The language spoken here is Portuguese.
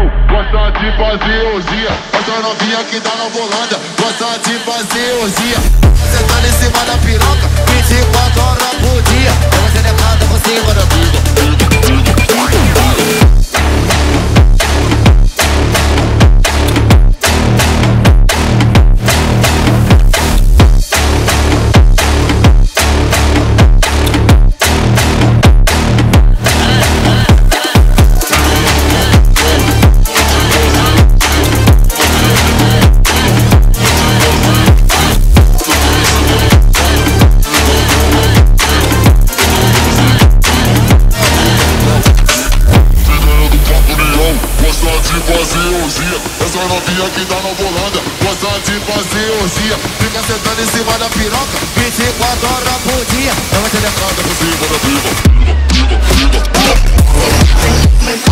opinião, gosta de fazer orgia. Essa novinha que tá na volanda, gosta de fazer orgia. Sentando em cima da piroca, 24 horas por dia. É uma gelecada por cima da vida. Essa novinha que tá na volanda, gosta de fazer orgia. Fica sentando em cima da piroca, 24 horas por dia. É uma gelecada por cima da vida.